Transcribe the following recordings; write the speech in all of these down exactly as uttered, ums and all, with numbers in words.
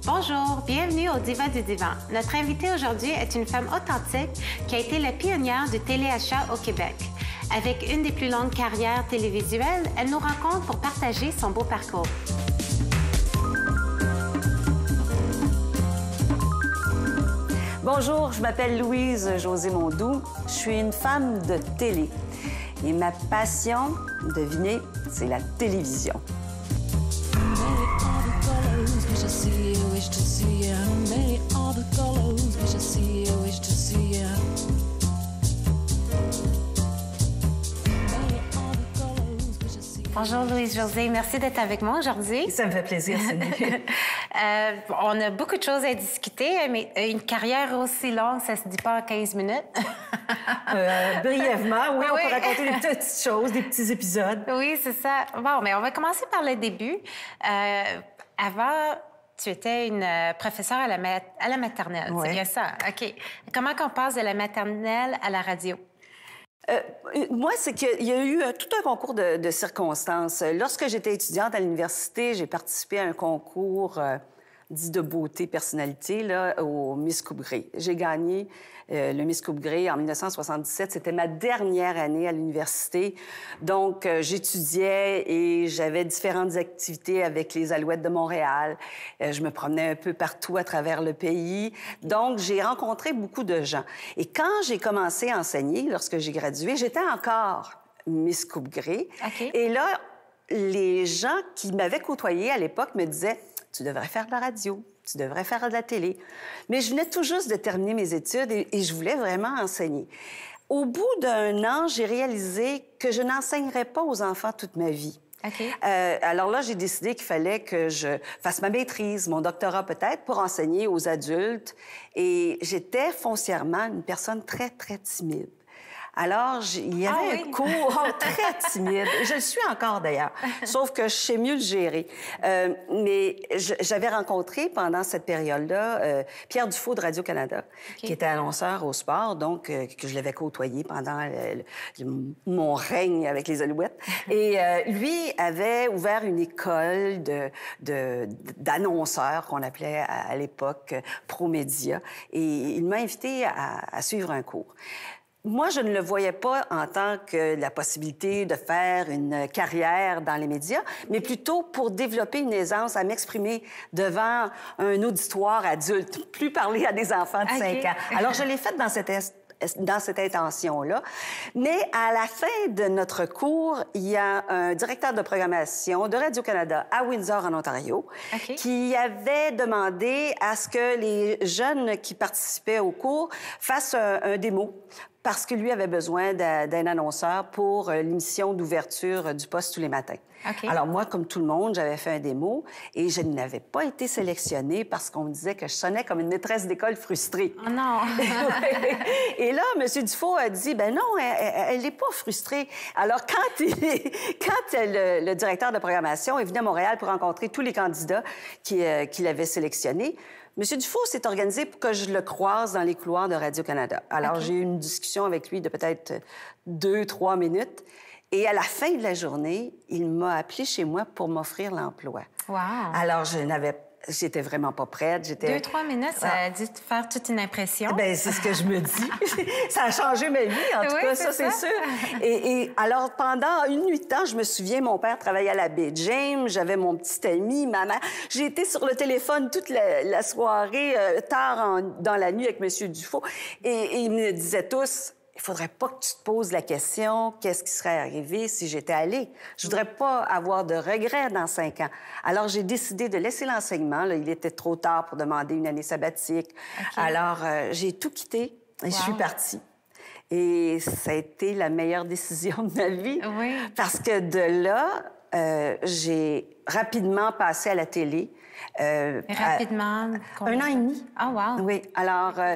Bonjour, bienvenue au Diva du Divan. Notre invitée aujourd'hui est une femme authentique qui a été la pionnière du téléachat au Québec. Avec une des plus longues carrières télévisuelles, elle nous rencontre pour partager son beau parcours. Bonjour, je m'appelle Louise Josée Mondoux. Je suis une femme de télé. Et ma passion, devinez, c'est la télévision. Bonjour Louise-Josée, merci d'être avec moi aujourd'hui. Ça me fait plaisir, Cindy. euh, on a beaucoup de choses à discuter, mais une carrière aussi longue, ça se dit pas en quinze minutes. euh, brièvement, oui, oui, on peut raconter des petites choses, des petits épisodes. Oui, c'est ça. Bon, mais on va commencer par le début. Euh, avant, tu étais une professeure à la, ma à la maternelle, oui. C'est bien ça? OK. Comment qu'on passe de la maternelle à la radio? Euh, moi, c'est qu'il y a eu tout un concours de, de circonstances. Lorsque j'étais étudiante à l'université, j'ai participé à un concours euh, dit de beauté, personnalité, là, au Miss Coupe-Gré. J'ai gagné euh, le Miss Coupe-Gré en mille neuf cent soixante-dix-sept. C'était ma dernière année à l'université. Donc, euh, j'étudiais et j'avais différentes activités avec les Alouettes de Montréal. Euh, je me promenais un peu partout à travers le pays. Donc, j'ai rencontré beaucoup de gens. Et quand j'ai commencé à enseigner, lorsque j'ai gradué, j'étais encore Miss Coupe-Gré. Okay. Et là, les gens qui m'avaient côtoyée à l'époque me disaient « Tu devrais faire de la radio, tu devrais faire de la télé. » Mais je venais tout juste de terminer mes études et, et je voulais vraiment enseigner. Au bout d'un an, j'ai réalisé que je n'enseignerais pas aux enfants toute ma vie. Okay. Euh, alors là, j'ai décidé qu'il fallait que je fasse ma maîtrise, mon doctorat peut-être, pour enseigner aux adultes. Et j'étais foncièrement une personne très, très timide. Alors, il y avait ah, oui. un cours très timide. Je le suis encore, d'ailleurs, sauf que je sais mieux le gérer. Euh, mais j'avais rencontré, pendant cette période-là, euh, Pierre Dufault de Radio-Canada, okay. qui était annonceur au sport, donc euh, que je l'avais côtoyé pendant le, le, mon règne avec les Alouettes. Et euh, lui avait ouvert une école de, de, d'annonceurs qu'on appelait à, à l'époque Promédia. Et il m'a invité à, à suivre un cours. Moi, je ne le voyais pas en tant que la possibilité de faire une carrière dans les médias, mais plutôt pour développer une aisance à m'exprimer devant un auditoire adulte, plus parler à des enfants de okay. cinq ans. Alors, je l'ai fait dans cette dans cette intention-là. Mais à la fin de notre cours, il y a un directeur de programmation de Radio-Canada à Windsor, en Ontario, okay. qui avait demandé à ce que les jeunes qui participaient au cours fassent un, un démo parce que lui avait besoin d'un annonceur pour l'émission d'ouverture du poste tous les matins. Okay. Alors moi, comme tout le monde, j'avais fait un démo et je n'avais pas été sélectionnée parce qu'on me disait que je sonnais comme une maîtresse d'école frustrée. Oh non! Et là, M. Dufault a dit, ben non, elle n'est pas frustrée. Alors quand, il, quand le, le directeur de programmation est venu à Montréal pour rencontrer tous les candidats qu'il euh, qu'il avait sélectionnés, M. Dufault s'est organisé pour que je le croise dans les couloirs de Radio-Canada. Alors, okay. j'ai eu une discussion avec lui de peut-être deux, trois minutes. Et à la fin de la journée, il m'a appelé chez moi pour m'offrir l'emploi. Wow! Alors, je n'avais... J'étais vraiment pas prête. Deux, trois minutes, ça a dû te faire toute une impression. Bien, c'est ce que je me dis. Ça a changé ma vie, en tout oui, cas, ça, c'est sûr. Et, et alors, pendant une nuit de temps, je me souviens, mon père travaillait à la baie James, j'avais mon petit ami, ma mère. J'ai été sur le téléphone toute la, la soirée, euh, tard en, dans la nuit avec M. Dufault, et, et ils me disaient tous... Il faudrait pas que tu te poses la question qu'est-ce qui serait arrivé si j'étais allée. Je voudrais pas avoir de regrets dans cinq ans. Alors, j'ai décidé de laisser l'enseignement. Il était trop tard pour demander une année sabbatique. Okay. Alors, euh, j'ai tout quitté et wow. je suis partie. Et ça a été la meilleure décision de ma vie. Oui. Parce que de là, euh, j'ai rapidement passé à la télé. Euh, rapidement? À... Un an et demi. Ah, oh, wow! Oui. Alors, euh,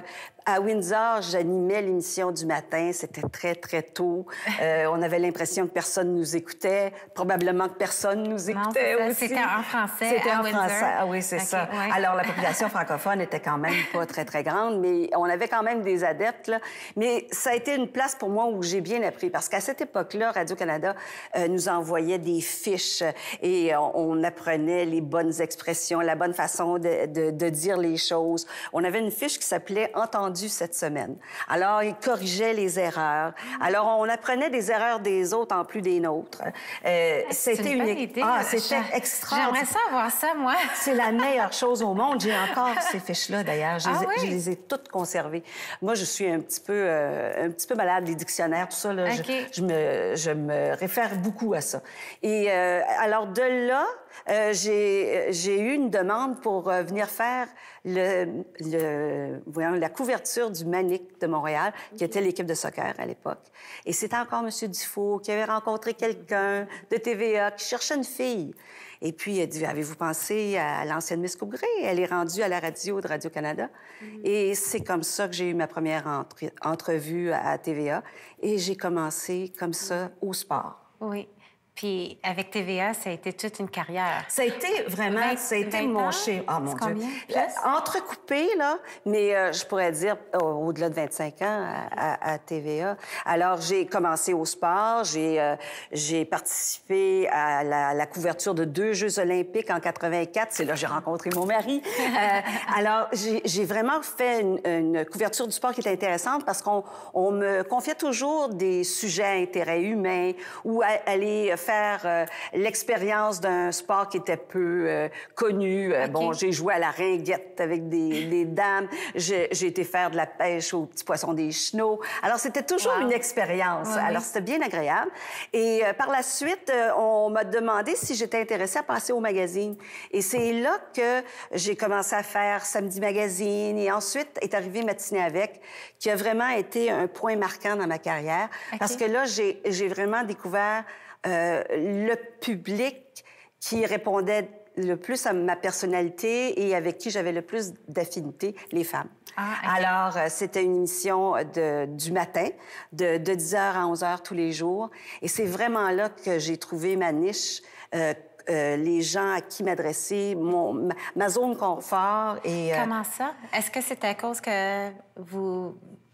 À Windsor, j'animais l'émission du matin. C'était très, très tôt. Euh, on avait l'impression que personne nous écoutait. Probablement que personne nous écoutait non, aussi. C'était en français C'était à en Windsor. français. Ah oui, c'est okay, ça. Ouais. Alors, la population francophone était quand même pas très, très grande, mais on avait quand même des adeptes, là. Mais ça a été une place pour moi où j'ai bien appris, parce qu'à cette époque-là, Radio-Canada euh, nous envoyait des fiches et on, on apprenait les bonnes expressions, la bonne façon de, de, de dire les choses. On avait une fiche qui s'appelait « Entendu cette semaine ». Alors, il corrigeait les erreurs. Alors, on apprenait des erreurs des autres en plus des nôtres. Euh, c'était une, une... idée. Ah, c'était extraordinaire. J'aimerais ça avoir ça, moi. C'est la meilleure chose au monde. J'ai encore ces fiches-là, d'ailleurs. Je, ah, oui? je les ai toutes conservées. Moi, je suis un petit peu, euh, un petit peu malade, les dictionnaires, tout ça. Là, okay. je, je, me, je me réfère beaucoup à ça. Et euh, alors, de là, euh, j'ai eu une demande pour euh, venir faire le, le, voyons, la couverture du Manic de Montréal, qui était l'équipe de soccer à l'époque. Et c'était encore M. Dufault qui avait rencontré quelqu'un de T V A qui cherchait une fille. Et puis, il a dit, avez-vous pensé à l'ancienne Miss Coupe-Gré? Elle est rendue à la radio de Radio-Canada. Mm-hmm. Et c'est comme ça que j'ai eu ma première entre entrevue à T V A. Et j'ai commencé comme ça au sport. Oui. Puis avec T V A, ça a été toute une carrière. Ça a été vraiment, vingt, ça a été vingt mon ans? chez... Ah, mon Dieu. Combien? Entrecoupé, là, mais euh, je pourrais dire euh, au-delà de vingt-cinq ans à, à, à T V A. Alors, j'ai commencé au sport, j'ai euh, j'ai participé à la, la couverture de deux Jeux olympiques en quatre-vingt-quatre. C'est là que j'ai rencontré mon mari. euh, alors, j'ai vraiment fait une, une couverture du sport qui était intéressante parce qu'on on me confiait toujours des sujets à intérêt humain ou à, aller faire euh, l'expérience d'un sport qui était peu euh, connu. Okay. Bon, j'ai joué à la ringuette avec des, des dames. J'ai été faire de la pêche aux petits poissons des chenaux. Alors, c'était toujours wow. une expérience. Oui, Alors, c'était bien agréable. Et euh, par la suite, euh, on m'a demandé si j'étais intéressée à passer au magazine. Et c'est là que j'ai commencé à faire Samedi Magazine. Et ensuite est arrivé Matinée avec, qui a vraiment été un point marquant dans ma carrière. Okay. Parce que là, j'ai vraiment découvert Euh, le public qui répondait le plus à ma personnalité et avec qui j'avais le plus d'affinité, les femmes. Ah, okay. Alors, euh, c'était une émission de, du matin, de, de dix heures à onze heures tous les jours. Et c'est vraiment là que j'ai trouvé ma niche, euh, euh, les gens à qui m'adresser, mon, ma, ma zone confort. Et, euh... Comment ça? Est-ce que c'est à cause que vous...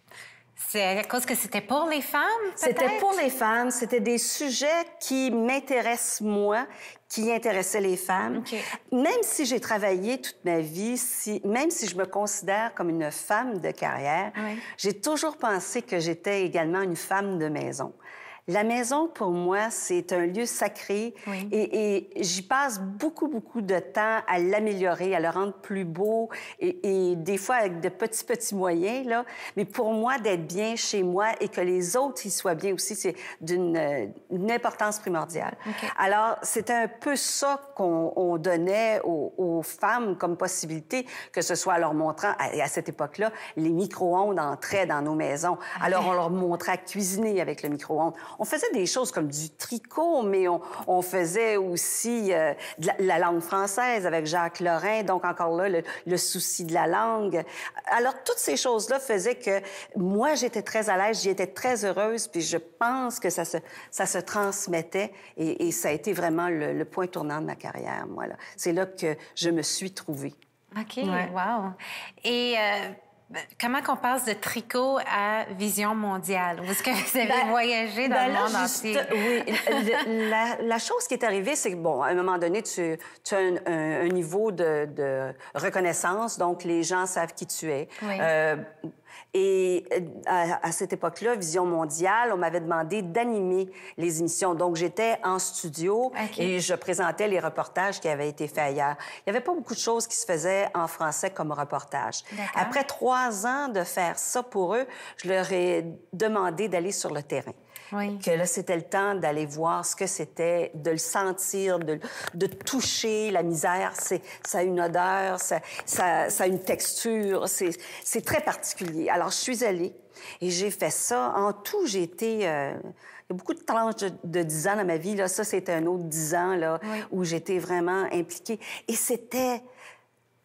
C'est à cause que c'était pour les femmes, peut-être? C'était pour les femmes. C'était des sujets qui m'intéressent, moi, qui intéressaient les femmes. Okay. Même si j'ai travaillé toute ma vie, si, même si je me considère comme une femme de carrière, oui. j'ai toujours pensé que j'étais également une femme de maison. La maison, pour moi, c'est un lieu sacré oui. et, et j'y passe beaucoup, beaucoup de temps à l'améliorer, à le rendre plus beau et, et des fois avec de petits, petits moyens, là. Mais pour moi, d'être bien chez moi et que les autres y soient bien aussi, c'est d'une euh, importance primordiale. Okay. Alors, c'était un peu ça qu'on on donnait aux, aux femmes comme possibilité, que ce soit en leur montrant, à, à cette époque-là, les micro-ondes entraient dans nos maisons. Okay. Alors, on leur montrait à cuisiner avec le micro-ondes. On faisait des choses comme du tricot, mais on, on faisait aussi euh, de la, la langue française avec Jacques Lorrain, donc encore là, le, le souci de la langue. Alors, toutes ces choses-là faisaient que moi, j'étais très à l'aise, j'y étais très heureuse, puis je pense que ça se, ça se transmettait et, et ça a été vraiment le, le point tournant de ma carrière, moi, là. C'est là que je me suis trouvée. OK, ouais. Wow! Et... Euh... Comment qu'on passe de tricot à vision mondiale? Ou est-ce que vous avez ben, voyagé dans ben le là, monde juste, entier? Oui. le, la, la chose qui est arrivée, c'est que, bon, à un moment donné, tu, tu as un, un, un niveau de, de reconnaissance, donc les gens savent qui tu es. Oui. Euh, Et à, à cette époque-là, Vision mondiale, on m'avait demandé d'animer les émissions. Donc, j'étais en studio okay. et je présentais les reportages qui avaient été faits ailleurs. Il n'y avait pas beaucoup de choses qui se faisaient en français comme reportage. Après trois ans de faire ça pour eux, je leur ai demandé d'aller sur le terrain. Oui. Que là, c'était le temps d'aller voir ce que c'était, de le sentir, de, de toucher la misère. Ça a une odeur, ça, ça, ça a une texture, c'est très particulier. Alors, je suis allée et j'ai fait ça. En tout, j'ai été... Euh, il y a beaucoup de tranches de, de dix ans dans ma vie. Là. Ça, c'était un autre dix ans là, oui. où j'étais vraiment impliquée. Et c'était...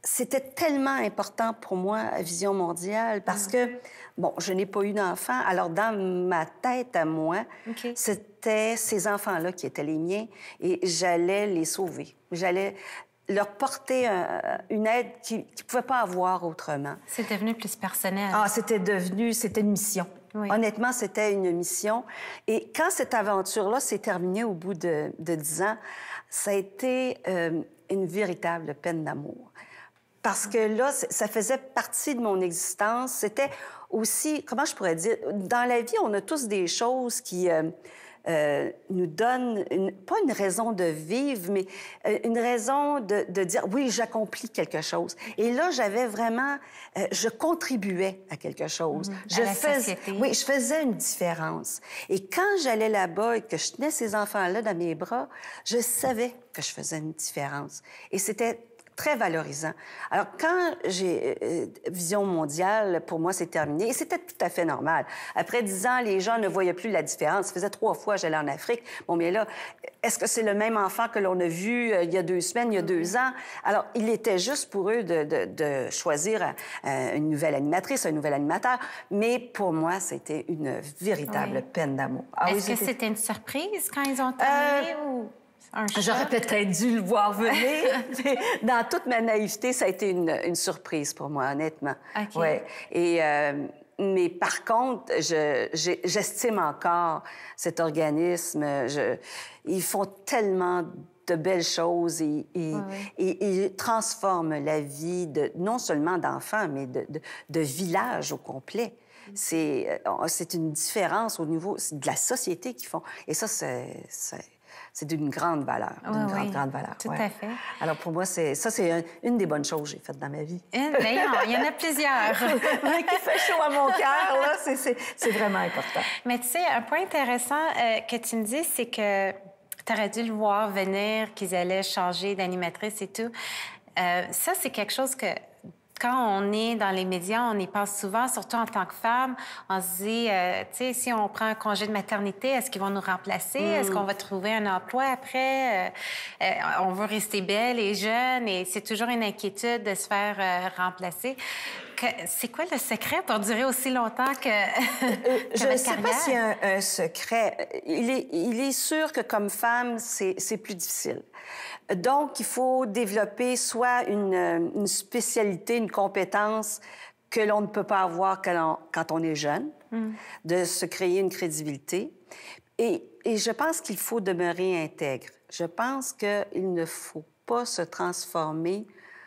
c'était tellement important pour moi, à Vision mondiale, parce Mm. que, bon, je n'ai pas eu d'enfant. Alors, dans ma tête à moi, okay. c'était ces enfants-là qui étaient les miens et j'allais les sauver. J'allais leur porter un, une aide qu'ils ne pouvaient pas avoir autrement. C'est devenu plus personnel. Ah, c'était devenu... C'était une mission. Oui. Honnêtement, c'était une mission. Et quand cette aventure-là s'est terminée au bout de, de dix ans, ça a été euh, une véritable peine d'amour. Parce que là, ça faisait partie de mon existence. C'était aussi, comment je pourrais dire, dans la vie, on a tous des choses qui euh, euh, nous donnent, une, pas une raison de vivre, mais euh, une raison de, de dire, oui, j'accomplis quelque chose. Et là, j'avais vraiment, euh, je contribuais à quelque chose. Mmh, je à la fais, société. Oui, je faisais une différence. Et quand j'allais là-bas et que je tenais ces enfants-là dans mes bras, je savais que je faisais une différence. Et c'était très valorisant. Alors, quand j'ai... Euh, Vision mondiale, pour moi, c'est terminé. Et c'était tout à fait normal. Après dix ans, les gens ne voyaient plus la différence. Ça faisait trois fois que j'allais en Afrique. Bon, mais là, est-ce que c'est le même enfant que l'on a vu euh, il y a deux semaines, il y a deux ans? Alors, il était juste pour eux de, de, de choisir euh, une nouvelle animatrice, un nouvel animateur. Mais pour moi, c'était une véritable oui. peine d'amour. Ah, est-ce oui, que c'était une surprise quand ils ont terminé euh... ou... J'aurais peut-être dû le voir venir. Dans toute ma naïveté, ça a été une, une surprise pour moi, honnêtement. Okay. Ouais. Et, euh, mais par contre, je, j'estime encore cet organisme. Je, ils font tellement de belles choses et, et, oui, oui. et, et transforment la vie de, non seulement d'enfants, mais de, de, de villages au complet. C'est, c'est une différence au niveau de la société qu'ils font. Et ça, c'est... c'est C'est d'une grande valeur, d'une oui, grande, oui, grande valeur. Tout ouais. à fait. Alors, pour moi, c'est, ça, c'est un, une des bonnes choses que j'ai faites dans ma vie. Une, bien, il y en a plusieurs. Qui fait chaud à mon cœur, là, c'est, c'est, c'est vraiment important. Mais tu sais, un point intéressant euh, que tu me dis, c'est que tu aurais dû le voir venir, qu'ils allaient changer d'animatrice et tout. Euh, ça, c'est quelque chose que... Quand on est dans les médias, on y pense souvent, surtout en tant que femme. On se dit, euh, tu sais, si on prend un congé de maternité, est-ce qu'ils vont nous remplacer? Mm. Est-ce qu'on va trouver un emploi après? Euh, euh, on veut rester belle et jeune et c'est toujours une inquiétude de se faire euh, remplacer. Que, c'est quoi le secret pour durer aussi longtemps que, euh, que Je votre ne sais carrière? pas s'il y a un, un secret. Il est, il est sûr que comme femme, c'est, c'est plus difficile. Donc, il faut développer soit une, une spécialité, une compétence que l'on ne peut pas avoir quand on, quand on est jeune, mm. de se créer une crédibilité. Et, et je pense qu'il faut demeurer intègre. Je pense qu'il ne faut pas se transformer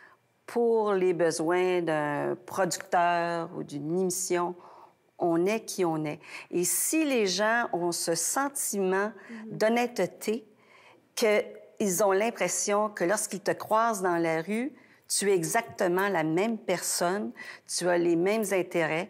pour les besoins d'un producteur ou d'une émission. On est qui on est. Et si les gens ont ce sentiment mm. d'honnêteté que ils ont l'impression que lorsqu'ils te croisent dans la rue, tu es exactement la même personne, tu as les mêmes intérêts.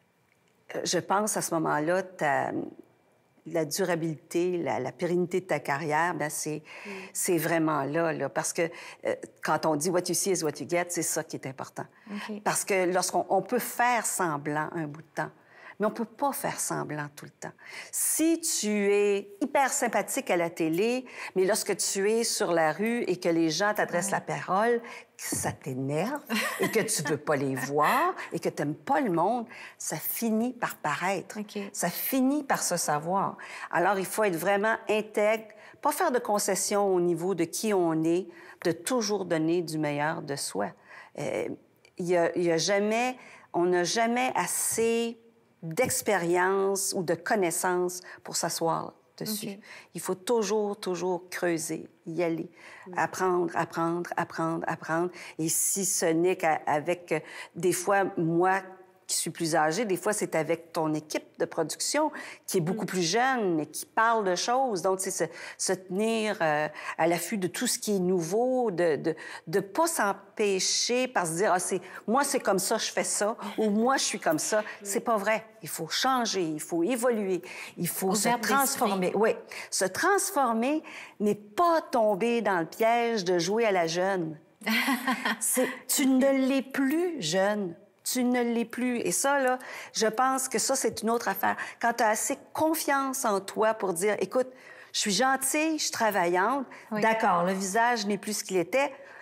Je pense à ce moment-là, ta, la durabilité, la, la pérennité de ta carrière, bien, c'est, mm. c'est vraiment là, là. Parce que euh, quand on dit « what you see is what you get », c'est ça qui est important. Okay. Parce que lorsqu'on on peut faire semblant un bout de temps, mais on ne peut pas faire semblant tout le temps. Si tu es hyper sympathique à la télé, mais lorsque tu es sur la rue et que les gens t'adressent ouais. la parole, que ça t'énerve et que tu ne veux pas les voir et que tu n'aimes pas le monde, ça finit par paraître. Okay. Ça finit par se savoir. Alors, il faut être vraiment intègre, pas faire de concessions au niveau de qui on est, de toujours donner du meilleur de soi. Euh, y a, y a jamais, on n'a jamais assez d'expérience ou de connaissances pour s'asseoir dessus. Okay. Il faut toujours, toujours creuser, y aller, mm. apprendre, apprendre, apprendre, apprendre. Et si ce n'est qu'avec, des fois, moi qui suis plus âgée, des fois, c'est avec ton équipe de production qui est beaucoup mm. plus jeune, mais qui parle de choses. Donc, c'est se, se tenir euh, à l'affût de tout ce qui est nouveau, de de, de pas s'empêcher par se dire, ah, c'est, moi, c'est comme ça, je fais ça, ou moi, je suis comme ça. Mm. C'est pas vrai. Il faut changer, il faut évoluer, il faut se transformer. Oui, se transformer, mais pas tomber dans le piège de jouer à la jeune. c'est, tu ne l'es plus jeune. Tu ne l'es plus. Et ça, là, je pense que ça, c'est une autre affaire. Quand tu as assez confiance en toi pour dire, écoute, je suis gentille, je suis travaillante, oui. D'accord, le visage n'est plus ce qu'il était,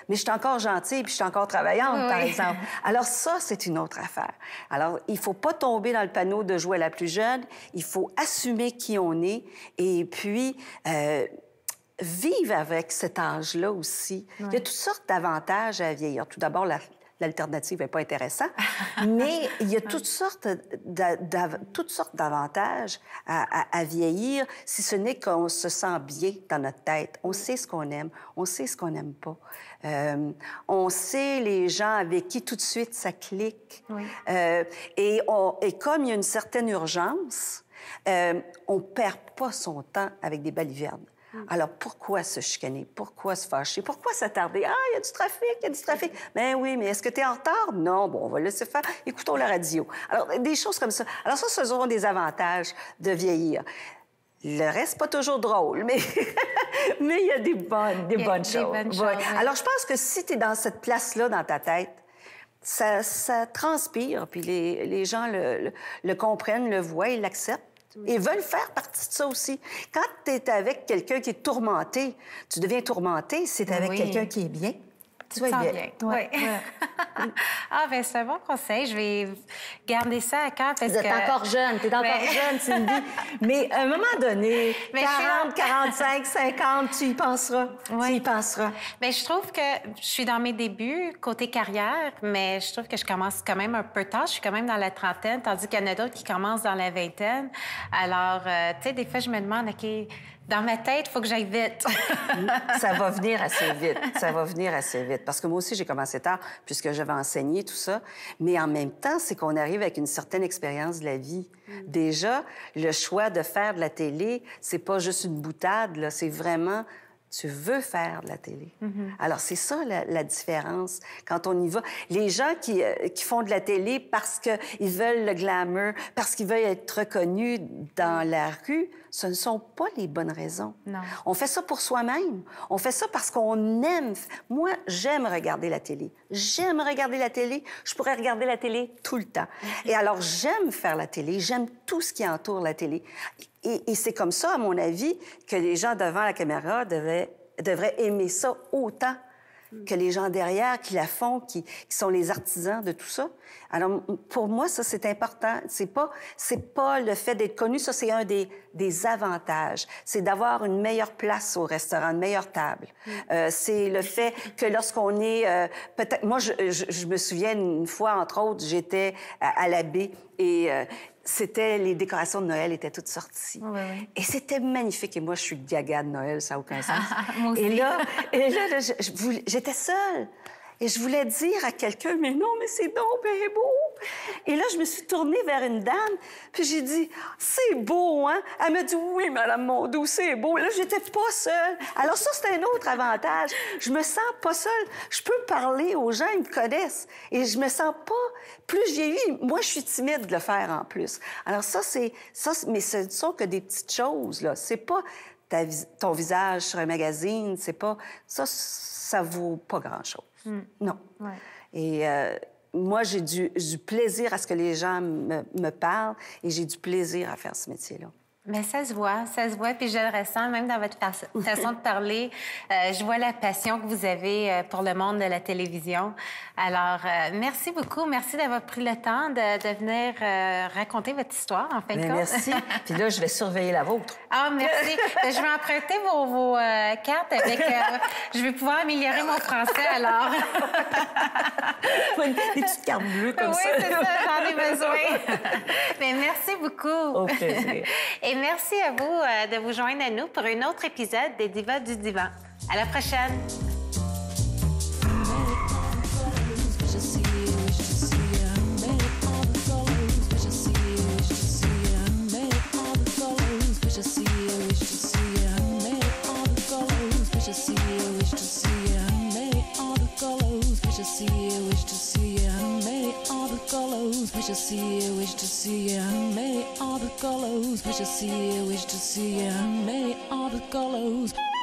mais je suis encore gentille puis je suis encore travaillante, oui, par oui. exemple. Alors ça, c'est une autre affaire. Alors, il faut pas tomber dans le panneau de jouer à la plus jeune. Il faut assumer qui on est et puis euh, vivre avec cet âge-là aussi. Oui. Il y a toutes sortes d'avantages à vieillir. Tout d'abord, la... l'alternative n'est pas intéressante, mais il y a toutes sortes, toutes sortes d'avantages à, à, à vieillir, si ce n'est qu'on se sent bien dans notre tête. On sait ce qu'on aime, on sait ce qu'on n'aime pas. Euh, on sait les gens avec qui tout de suite ça clique. Oui. Euh, et, on, et comme il y a une certaine urgence, euh, on ne perd pas son temps avec des balivernes. Alors, pourquoi se chicaner? Pourquoi se fâcher? Pourquoi s'attarder? Ah, il y a du trafic, il y a du trafic. Ben oui, mais est-ce que tu es en retard? Non, bon, on va laisser faire. Écoutons la radio. Alors, des choses comme ça. Alors, ça, ce seront des avantages de vieillir. Le reste, pas toujours drôle, mais mais il y a des bonnes, des bonnes des choses. Bonnes choses ouais. oui. Alors, je pense que si tu es dans cette place-là dans ta tête, ça, ça transpire, puis les, les gens le, le, le comprennent, le voient, ils l'acceptent. Et veulent faire partie de ça aussi. Quand tu es avec quelqu'un qui est tourmenté, tu deviens tourmenté si tu es avec oui. quelqu'un qui est bien. Tu vas être bien. bien. Ouais. Ouais. Ah, bien, c'est un bon conseil. Je vais garder ça à cœur parce Vous que... êtes encore jeune. Tu es encore mais... jeune, Cindy. Mais à un moment donné, mais quarante, quarante-cinq, cinquante, tu y penseras. Ouais. Tu y penseras. Bien, je trouve que je suis dans mes débuts côté carrière, mais je trouve que je commence quand même un peu tard. Je suis quand même dans la trentaine, tandis qu'il y en a d'autres qui commencent dans la vingtaine. Alors, euh, tu sais, des fois, je me demande, OK... Dans ma tête, il faut que j'aille vite. Ça va venir assez vite. Ça va venir assez vite. Parce que moi aussi, j'ai commencé tard, puisque j'avais enseigné tout ça. Mais en même temps, c'est qu'on arrive avec une certaine expérience de la vie. Mm. Déjà, le choix de faire de la télé, c'est pas juste une boutade, là. C'est vraiment... Tu veux faire de la télé. Mm-hmm. Alors, c'est ça, la, la différence, quand on y va. Les gens qui, euh, qui font de la télé parce qu'ils veulent le glamour, parce qu'ils veulent être reconnus dans la rue, ce ne sont pas les bonnes raisons. Non. On fait ça pour soi-même. On fait ça parce qu'on aime. Moi, j'aime regarder la télé. J'aime regarder la télé. Je pourrais regarder la télé tout le temps. Mm-hmm. Et alors, j'aime faire la télé. J'aime tout ce qui entoure la télé. Et, et c'est comme ça, à mon avis, que les gens devant la caméra devaient, devraient aimer ça autant que les gens derrière qui la font, qui, qui sont les artisans de tout ça. Alors, pour moi, ça, c'est important. C'est pas, c'est pas le fait d'être connu, ça, c'est un des, des avantages. C'est d'avoir une meilleure place au restaurant, une meilleure table. Mm. Euh, c'est le fait que lorsqu'on est... Euh, peut-être... Moi, je, je, je me souviens, une fois, entre autres, j'étais à, à la baie et... Euh, c'était les décorations de Noël étaient toutes sorties. Oui, oui. Et c'était magnifique. Et moi, je suis gaga de Noël, ça n'a aucun sens. Moi aussi. Et là, et là, là je, je voulais, j'étais seule. Et je voulais dire à quelqu'un, mais non, mais c'est donc bien beau. Et là, je me suis tournée vers une dame, puis j'ai dit, c'est beau, hein? Elle m'a dit, oui, Madame Mondou, c'est beau. Et là, j'étais pas seule. Alors ça, c'est un autre avantage. Je me sens pas seule. Je peux parler aux gens, ils me connaissent. Et je me sens pas... Plus je vieillis, moi, je suis timide de le faire en plus. Alors ça, c'est... ça, mais ce ne sont que des petites choses, là. C'est pas ta, ton visage sur un magazine, c'est pas... Ça, ça vaut pas grand-chose. Mm. Non. Ouais. Et euh, moi, j'ai du, du plaisir à ce que les gens me, me parlent et j'ai du plaisir à faire ce métier-là. Mais ça se voit, ça se voit, puis je le ressens même dans votre façon de parler. Euh, je vois la passion que vous avez euh, pour le monde de la télévision. Alors, euh, merci beaucoup. Merci d'avoir pris le temps de, de venir euh, raconter votre histoire, en fin de compte. Merci. Puis là, je vais surveiller la vôtre. Ah, merci. Je vais emprunter vos, vos euh, cartes avec... Euh, je vais pouvoir améliorer mon français, alors. Des petites cartes bleues comme oui, ça. Oui, c'est ça, j'en ai besoin. Mais merci beaucoup. Au plaisir. Et merci à vous euh, de vous joindre à nous pour un autre épisode des Divas du Divan. À la prochaine! Wish to see you, wish to see you, many all the colors. Wish to see you, wish to see you, many all the colors.